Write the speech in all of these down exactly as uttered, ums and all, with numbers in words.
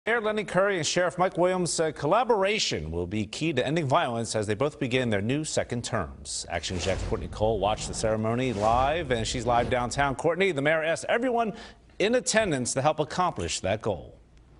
Mayor Lenny Curry and Sheriff Mike Williams said collaboration will be key to ending violence as they both begin their new second terms. Action Jack's Courtney Cole watched the ceremony live, and she's live downtown. Courtney, the mayor asked everyone in attendance to help accomplish that goal.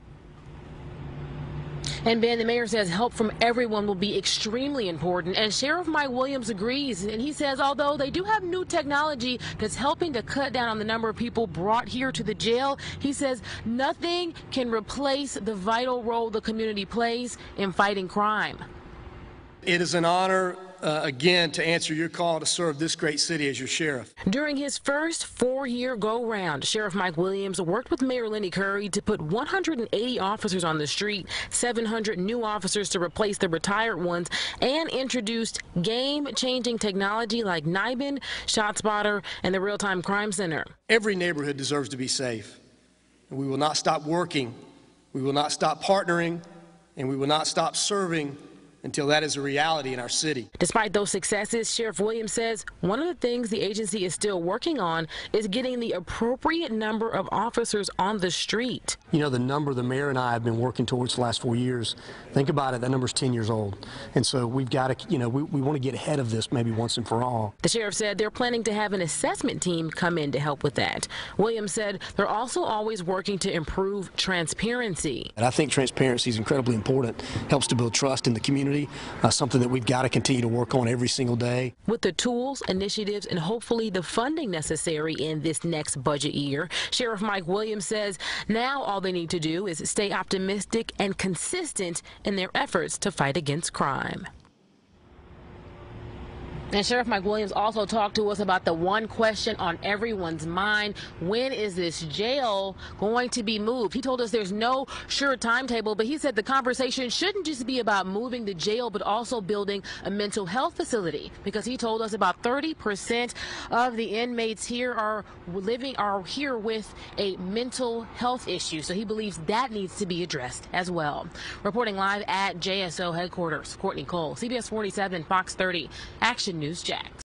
And Ben, the mayor says help from everyone will be extremely important, and Sheriff Mike Williams agrees, and he says although they do have new technology that's helping to cut down on the number of people brought here to the jail, he says nothing can replace the vital role the community plays in fighting crime. It is an honor, uh, again, to answer your call to serve this great city as your sheriff. During his first four-year go-round, Sheriff Mike Williams worked with Mayor Lenny Curry to put one hundred eighty officers on the street, seven hundred new officers to replace the retired ones, and introduced game-changing technology like NIBIN, ShotSpotter, and the Real-Time Crime Center. Every neighborhood deserves to be safe, and we will not stop working, we will not stop partnering, and we will not stop serving until that is a reality in our city. Despite those successes, Sheriff Williams says one of the things the agency is still working on is getting the appropriate number of officers on the street. You know, the number the mayor and I have been working towards the last four years, think about it, that number's ten years old. And so we've got to, you know, we, we want to get ahead of this maybe once and for all. The sheriff said they're planning to have an assessment team come in to help with that. Williams said they're also always working to improve transparency. And I think transparency is incredibly important, helps to build trust in the community. Uh, something that we've got to continue to work on every single day. With the tools, initiatives, and hopefully the funding necessary in this next budget year, Sheriff Mike Williams says now all they need to do is stay optimistic and consistent in their efforts to fight against crime. And Sheriff Mike Williams also talked to us about the one question on everyone's mind: when is this jail going to be moved? He told us there's no sure timetable, but he said the conversation shouldn't just be about moving the jail, but also building a mental health facility, because he told us about thirty percent of the inmates here are living are here with a mental health issue. So he believes that needs to be addressed as well. Reporting live at J S O headquarters, Courtney Cole, C B S forty-seven, Fox thirty, Action News Jax.